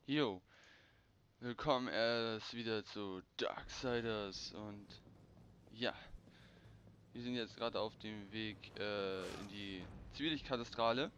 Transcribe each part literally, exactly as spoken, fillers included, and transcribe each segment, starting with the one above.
Jo, willkommen erst wieder zu Darksiders und ja, wir sind jetzt gerade auf dem Weg äh, in die Zivilkathedrale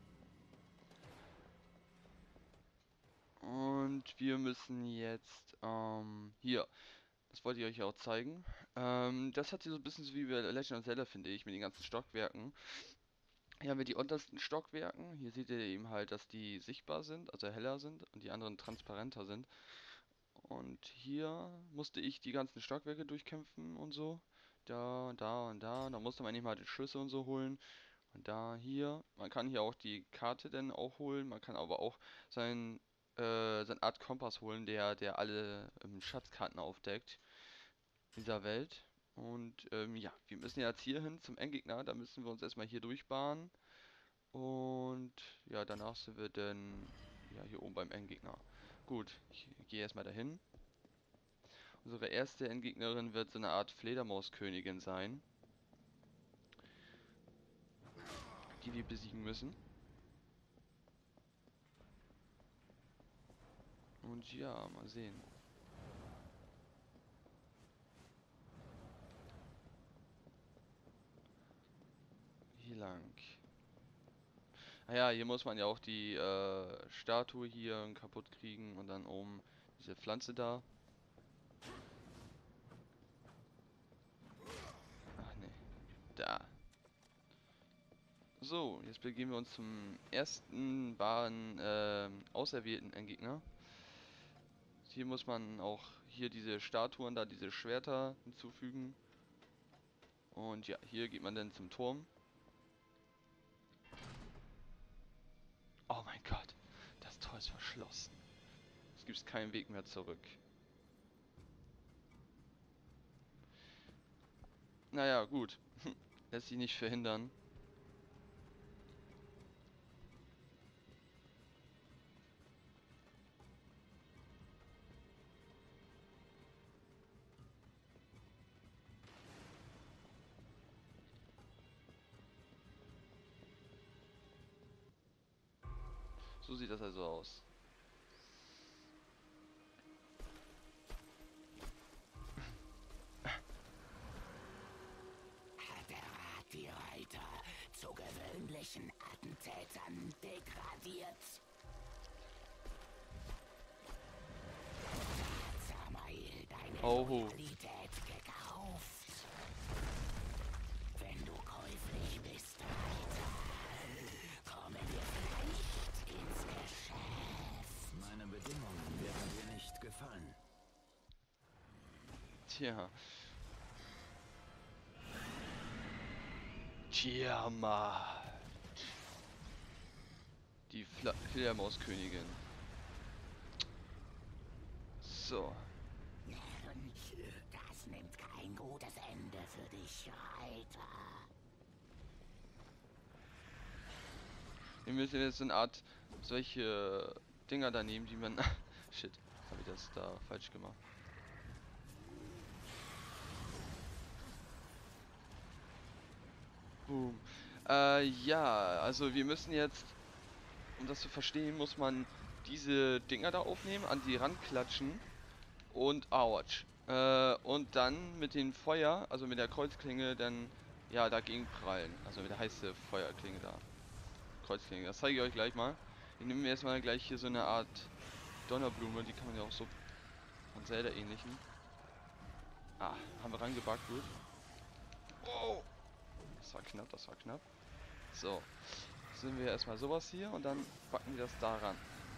und wir müssen jetzt ähm, hier, das wollte ich euch auch zeigen. Ähm, das hat hier so ein bisschen so wie bei Legend of Zelda, finde ich, mit den ganzen Stockwerken. Hier haben wir die untersten Stockwerken. Hier seht ihr eben halt, dass die sichtbar sind, also heller sind und die anderen transparenter sind. Und hier musste ich die ganzen Stockwerke durchkämpfen und so. Da, da und da. Da musste man eben halt die Schlüssel und so holen. Und da, hier. Man kann hier auch die Karte dann auch holen. Man kann aber auch sein, äh, seine Art Kompass holen, der, der alle ähm, Schatzkarten aufdeckt dieser Welt. Und ähm, ja, wir müssen jetzt hier hin zum Endgegner. Da müssen wir uns erstmal hier durchbahnen. Und ja, danach sind wir dann ja hier oben beim Endgegner. Gut, ich gehe erstmal dahin. Unsere erste Endgegnerin wird so eine Art Fledermauskönigin sein, die wir besiegen müssen. Und ja, mal sehen. Hier lang. Ah ja, hier muss man ja auch die äh, Statue hier kaputt kriegen und dann oben diese Pflanze da. Ach nee, da. So, jetzt begeben wir uns zum ersten wahren äh, auserwählten Endgegner. Hier muss man auch hier diese Statuen da, diese Schwerter hinzufügen. Und ja, hier geht man dann zum Turm. Oh mein Gott, das Tor ist verschlossen. Es gibt keinen Weg mehr zurück. Naja, gut. Lässt sich nicht verhindern. So sieht das also aus. Hat der Rat die Reiter zu gewöhnlichen Attentätern degradiert? Hat Samael deine Oh. Loyalität gekauft? Wenn du käuflich bist, Reiter, kommen wir vielleicht ins Geschäft. Meine Bedingungen werden dir nicht gefallen. Tja. Tiamat. Die Fla Fledermauskönigin. So. Das nimmt kein gutes Ende für dich, Reiter. Wir müssen jetzt so eine Art solche Dinger da nehmen, die man... Shit, habe ich das da falsch gemacht. Boom. Äh, ja, also wir müssen jetzt, um das zu verstehen, muss man diese Dinger da aufnehmen, an die ranklatschen und ouch. Äh, und dann mit dem Feuer, also mit der Kreuzklinge, dann ja dagegen prallen. Also mit der heißen Feuerklinge da. Kreuzklinge, das zeige ich euch gleich mal. Ich nehme mir erstmal gleich hier so eine Art Donnerblume, die kann man ja auch so von Zelda ähnlichen. Ah, haben wir rangebackt, gut. Oh! Das war knapp, das war knapp. So, jetzt sind wir erstmal sowas hier und dann packen wir das daran.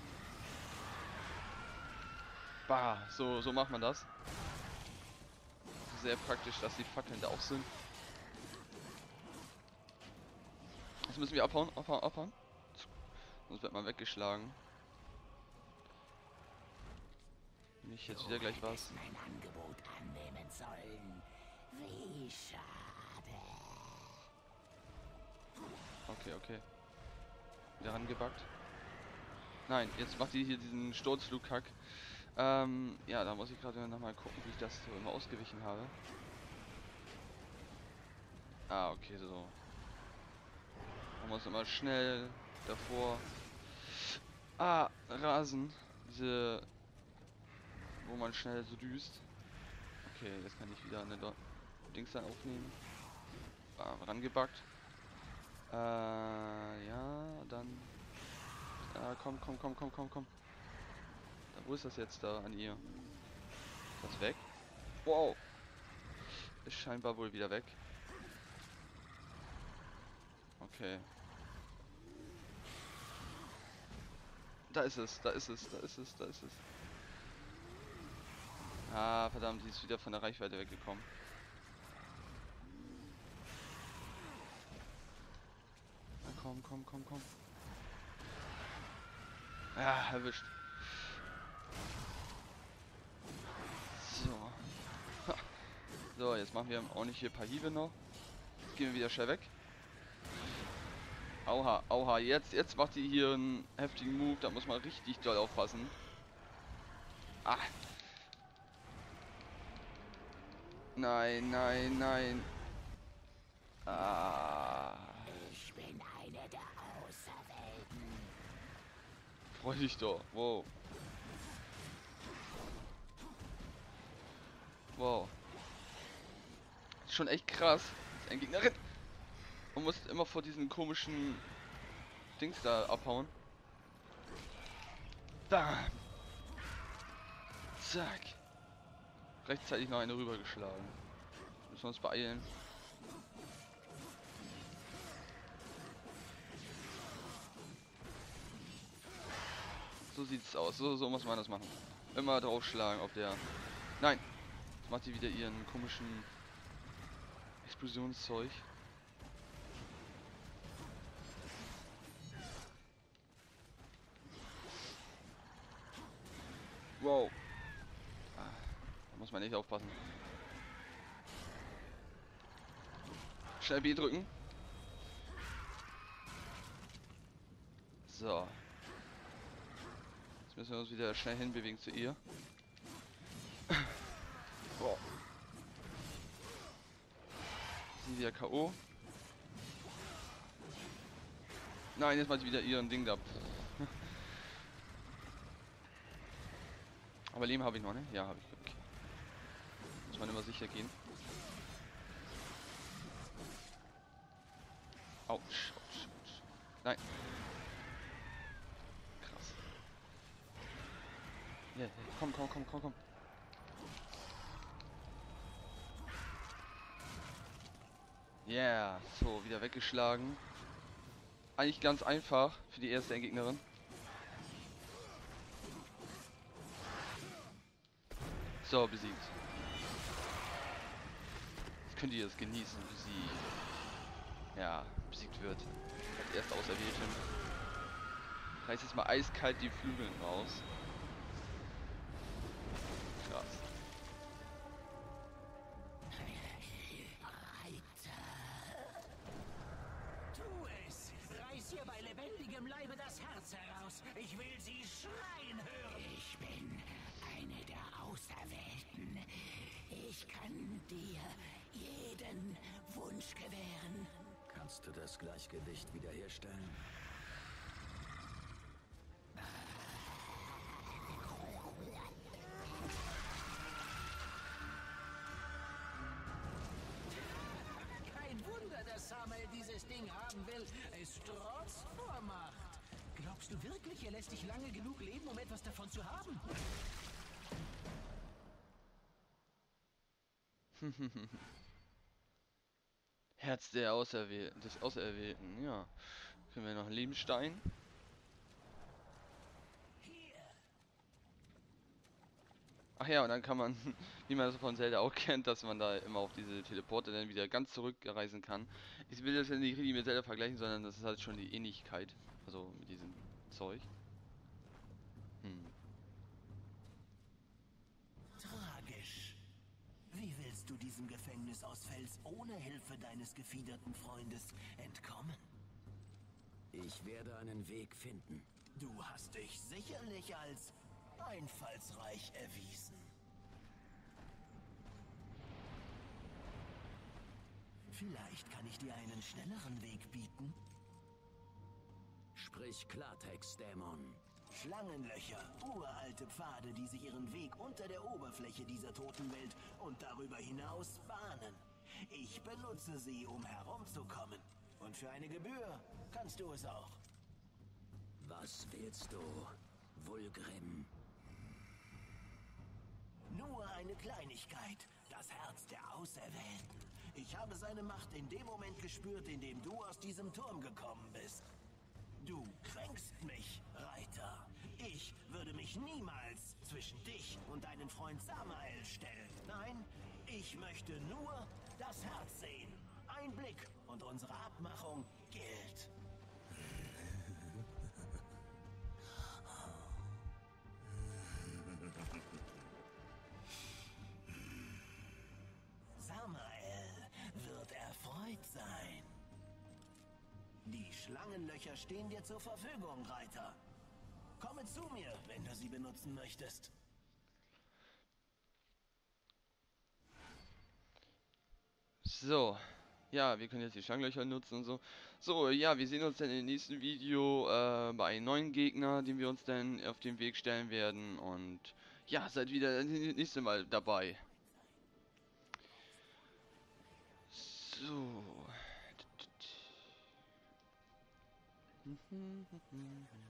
Bah, so, so macht man das. Sehr praktisch, dass die Fackeln da auch sind. Jetzt müssen wir abhauen, abhauen, abhauen. Sonst wird man weggeschlagen. Nicht jetzt wieder gleich was. Mein Angebot annehmen sollen. Wie schade. Okay, okay. Wieder rangebackt. Nein, jetzt macht die hier diesen Sturzflugkack. Ähm, ja, da muss ich gerade nochmal gucken, wie ich das so immer ausgewichen habe. Ah, okay, so. Man muss immer schnell davor. Ah, rasen. Diese, wo man schnell so düst. Okay, jetzt kann ich wieder eine Do Dings dann aufnehmen. Ah, rangebackt. Äh, ja, dann. Ah, komm, komm, komm, komm, komm, komm. Da, wo ist das jetzt da an ihr? Ist das weg? Wow. Ist scheinbar wohl wieder weg. Okay. Da ist es, da ist es, da ist es, da ist es. Ah, verdammt, die ist wieder von der Reichweite weggekommen. Na komm, komm, komm, komm. Ja, erwischt. So. Ha. So, jetzt machen wir auch nicht hier ein paar Hiebe noch. Jetzt gehen wir wieder schnell weg. Auha, auha, jetzt, jetzt macht die hier einen heftigen Move, da muss man richtig doll aufpassen. Ah. Nein, nein, nein. Ah. Ich bin eine der Auserwählten. Freu dich doch. Wow. Wow. Ist schon echt krass. Ist ein Gegnerin. Man muss immer vor diesen komischen Dings da abhauen. Bam. Zack. Rechtzeitig noch eine rübergeschlagen. Müssen wir uns beeilen. So sieht's aus. So, so muss man das machen. Immer draufschlagen auf der. Nein. Jetzt macht sie wieder ihren komischen Explosionszeug. Wow. Ah, da muss man echt aufpassen. Schnell B drücken. So. Jetzt müssen wir uns wieder schnell hinbewegen zu ihr. Wow. Sie wieder K O. Nein, jetzt macht sie wieder ihren Ding da. Aber Leben habe ich noch, ne? Ja, habe ich. Okay. Muss man immer sicher gehen. Autsch, autsch, autsch. Nein. Krass. Ja, yeah, yeah. Komm, komm, komm, komm, komm. Ja, yeah. So, wieder weggeschlagen. Eigentlich ganz einfach für die erste Endgegnerin. So, besiegt. Jetzt könnt ihr es genießen, wie sie ja, besiegt wird. Als erste Auserwählte. Reißt jetzt mal eiskalt die Flügel raus. Krass. Tu es! Reiß ihr bei lebendigem Leibe das Herz heraus! Ich will sie schreien hören! Ich bin eine der Auserwählten. Ich kann dir jeden Wunsch gewähren. Kannst du das Gleichgewicht wiederherstellen? Kein Wunder, dass Samuel dieses Ding haben will. Es trotzt vor Macht. Glaubst du wirklich, er lässt dich lange genug leben, um etwas davon zu haben? Herz der Auserwählten, des Auserwählten, ja. Können wir noch einen Lebensstein? Ach ja, und dann kann man, wie man das von Zelda auch kennt, dass man da immer auf diese Teleporte dann wieder ganz zurückreisen kann. Ich will das ja nicht richtig mit Zelda vergleichen, sondern das ist halt schon die Ähnlichkeit. Also mit diesem Zeug. Hm. Tragisch. Wie willst du diesem Gefängnis aus Fels ohne Hilfe deines gefiederten Freundes entkommen? Ich werde einen Weg finden. Du hast dich sicherlich als einfallsreich erwiesen. Vielleicht kann ich dir einen schnelleren Weg bieten. Sprich Klartext, Dämon. Schlangenlöcher, uralte Pfade, die sich ihren Weg unter der Oberfläche dieser toten Welt und darüber hinaus bahnen. Ich benutze sie, um herumzukommen. Und für eine Gebühr kannst du es auch. Was willst du, Vulgrim? Nur eine Kleinigkeit. Das Herz der Auserwählten. Ich habe seine Macht in dem Moment gespürt, in dem du aus diesem Turm gekommen bist. Du kränkst mich, Reiter. Ich würde mich niemals zwischen dich und deinen Freund Samael stellen. Nein, ich möchte nur das Herz sehen. Ein Blick und unsere Abmachung gilt. Samael wird erfreut sein. Die Schlangenlöcher stehen dir zur Verfügung, Reiter. Komme zu mir, wenn du sie benutzen möchtest. So. Ja, wir können jetzt die Schlangenlöcher nutzen und so. So, ja, wir sehen uns dann im nächsten Video äh, bei einem neuen Gegner, den wir uns dann auf den Weg stellen werden. Und ja, seid wieder das nächste Mal dabei. So.